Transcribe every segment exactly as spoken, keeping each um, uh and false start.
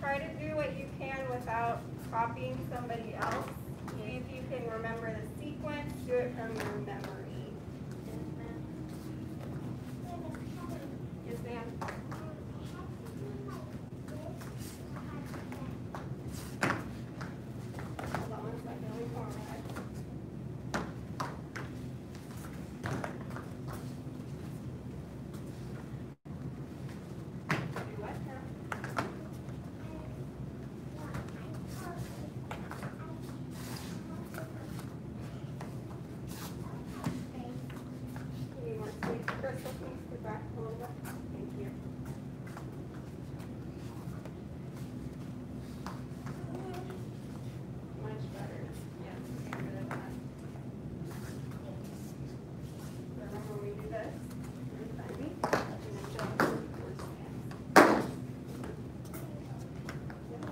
try to do what you can without copying somebody else. See if you can remember the sequence. Do it from your memory. Yes, ma'am. Hold on one second. Let me format. Do what now? Any more space? Crystal, can you sit back a little bit? Thank you. Much better. Yes, get rid of that. Remember when we do this? Find me. And then jump towards the hands. Yep.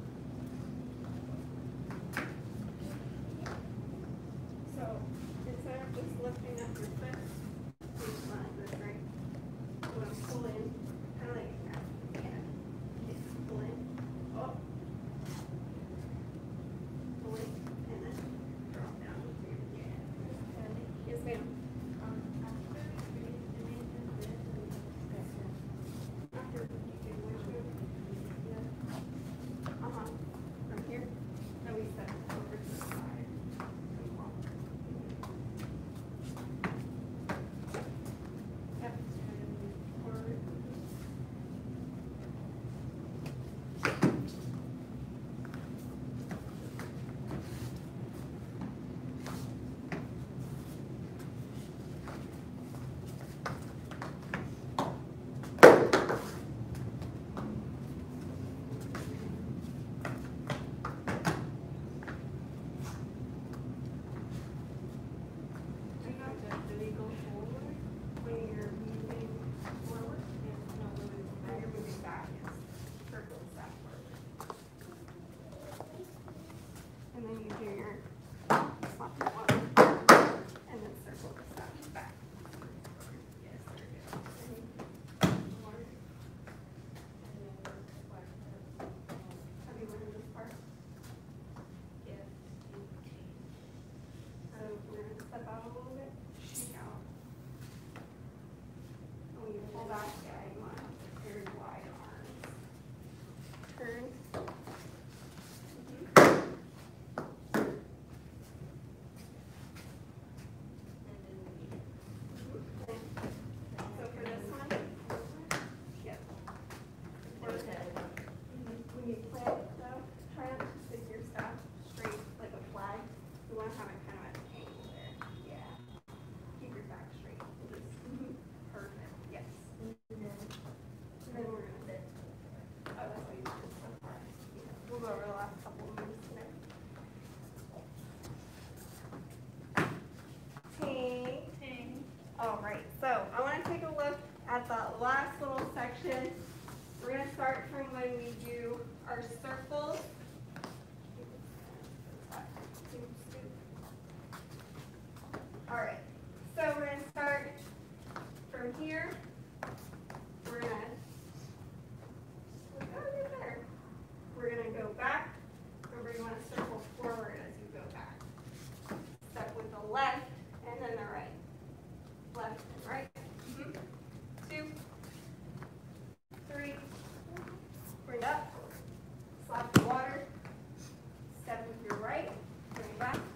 So instead of just lifting up your foot, you just want this, right? You want to pull in, kind of like a cat. Yeah. Just pull in. Oh. Pull in, and then drop down. Yeah. Yes, ma'am. After you do which move? Yeah. Uh-huh. From here? No, we step over to the side. Come on. Yep. Forward. Do you know that they go forward when you're moving forward? Yeah. No, when you're moving back, it's circles that forward. And then you do your slap your water, and then circle the staff back. Yes, very good. And water. Have you learned this part? Yes. So we're going to step out a little bit, shoot out. And when you pull back, yeah, you want to have very wide arms. Turn. Mhm. Okay. So for this one, yep. When you plant though, try not to stick your staff straight like a flag. You want to have it kind of at an angle there. Yeah. Keep your back straight. Just, perfect. Yes. And then we're going to sit. Oh, that's what you did so far. Yeah. We'll go over the last couple of moves today. Ting. Ting. All right. So I want to take a look at the last little section. We're going to start from when we do our circles. All right, so we're going to start from here. We're going to, oh, get better. We're going to go back. Remember, you want to circle forward as you go back. Step with the left and then the right. Left and right. Mm-hmm. Two. Three. Bring up. Slap the water. Step with your right. Bring it back.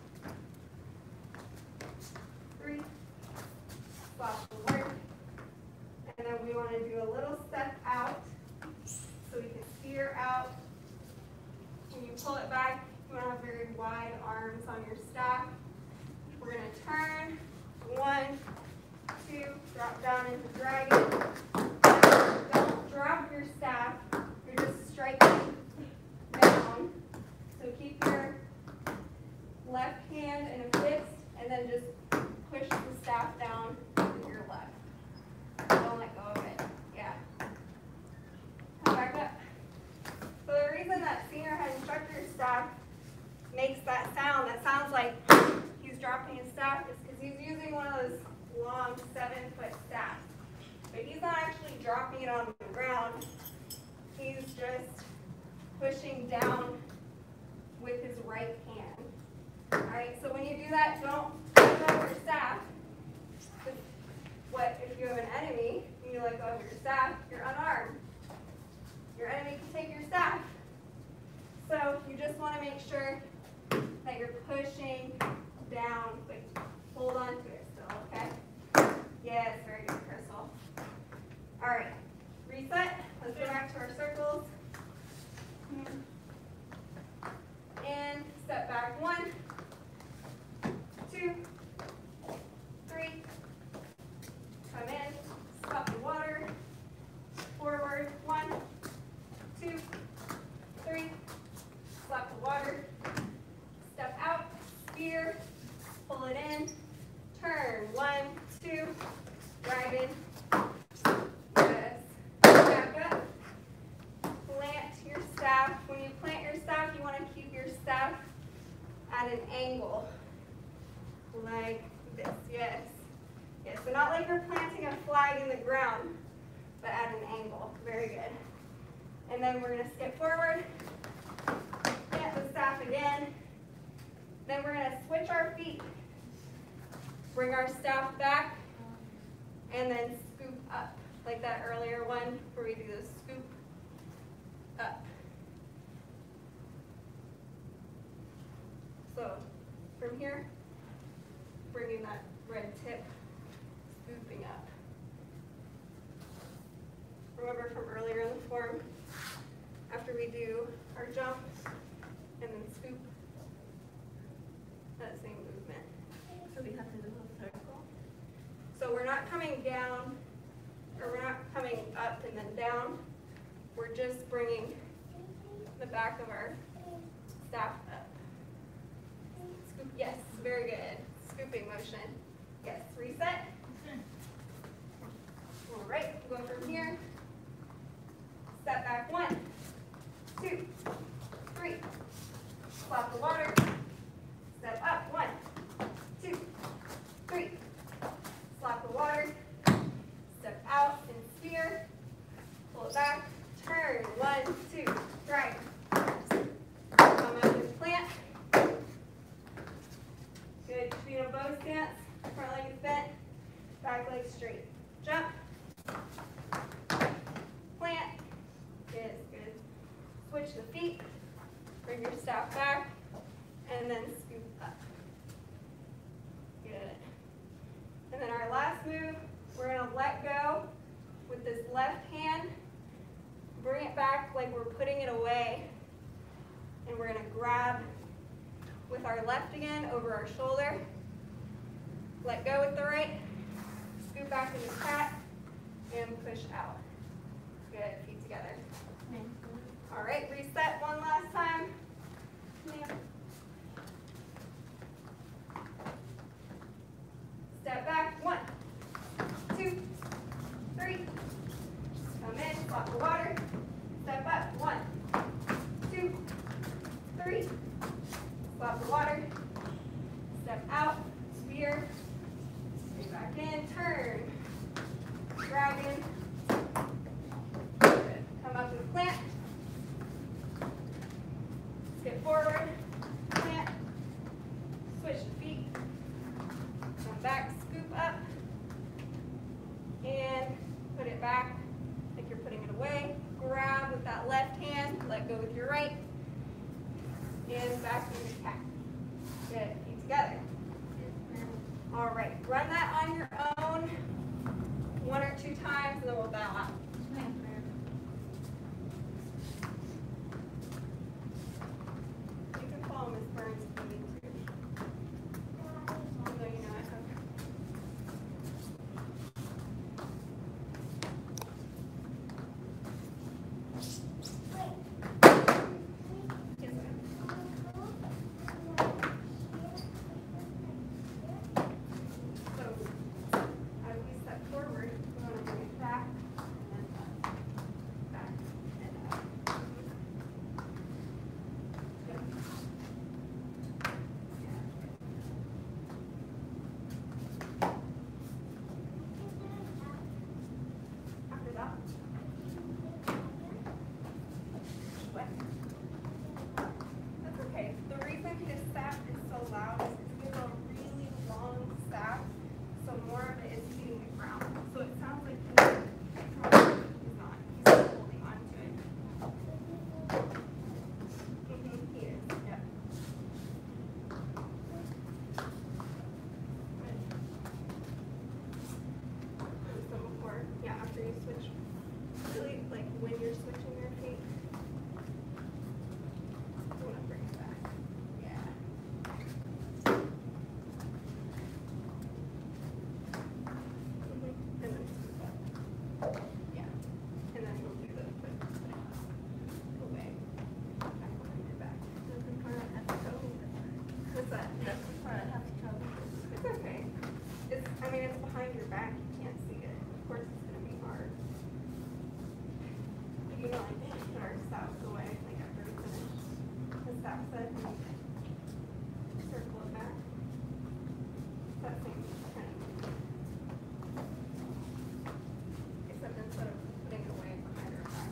Three. Slap the water. And then we want to do a little step out so we can steer out. When you pull it back, you want to have very wide arms on your staff. We're going to turn. One, two, drop down into dragon. Don't drop your staff. You're just striking down. So keep your left hand in a fist and then just push the staff down with your left. Don't let go of it. Yeah. Come back up. So the reason that senior head instructor staff makes that sound, that sounds like he's dropping his staff, is because he's using one of those long seven foot staffs. But he's not actually dropping it on the ground. He's just pushing down with his right hand. All right, so when you do that, don't let go of your staff. What if you have an enemy and you let go of your staff, you're unarmed. Your enemy can take your staff. So you just want to make sure that you're pushing down, but hold on to it still, okay? Yes, very good, Crystal. All right, reset. Let's go back to our circles. And step back, one, two, three. Come in, stop the water, forward, one, two, three, slap the water, step out, spear, pull it in, turn, one, two, dragon, yes, back up, plant your staff. When you plant your staff, you want to keep your staff at an angle, like this, yes. Yes, so not like you're planting a flag in the ground, but at an angle. Very good. And then we're going to skip forward, plant the staff again. Then we're going to switch our feet, bring our staff back, and then scoop up, like that earlier one where we do the scoop up. So from here, bringing that red tip, scooping up. Remember from earlier in the form, after we do our jump and then scoop, that same movement. So we have to do a circle? So we're not coming down, or we're not coming up and then down. We're just bringing the back of our staff up. Scoop, yes, very good. Scooping motion. Yes, reset. All right, we'll go from here. Step back, one, two, three. Slap the water. Step up, one, two, three. Slap the water. Step out and spear. Pull it back. Turn, one, two, drag. Come up and plant. Good, feet on bow stance. Front leg is bent. Back leg straight. Jump. Plant. Good, good. Switch the feet. Bring your staff back. And then scoop up. Good. And then our last move, we're going to let go with this left hand. Bring it back like we're putting it away. And we're going to grab with our left again over our shoulder. Let go with the right. Scoop back into cat. And push out. Good. Feet together. All right. Reset one last time. Step back. One, two, three. Come in. Slap the water. Step up. One, two, three. Slap the water. Step out. Spear. Stay back in. Turn. Dragon. Good. Come up and plant. Skip forward. Plant. Switch the feet. Come back. Scoop up. And put it back like you're putting it away. Grab with that left hand. Let go with your right. And back into cat. Good. Feet together. All right. Run that on your own one or two times, and then we'll bow out. You can follow Miz Burns if you need to. Although you know I have. Yes, ma'am. So, as we step forward, we want to bring it back, and then up, back, and up. Good. After that, what? out of the way, like after we finish. The staff said, circle it back. That same kind of. Except instead of putting it away behind her back.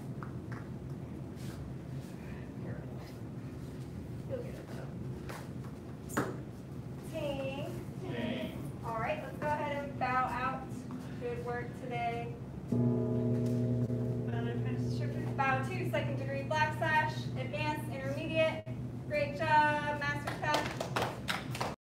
Here. You'll get it though. Ting. Ting. All right, let's go ahead and bow out. Good work today. Bow to second degree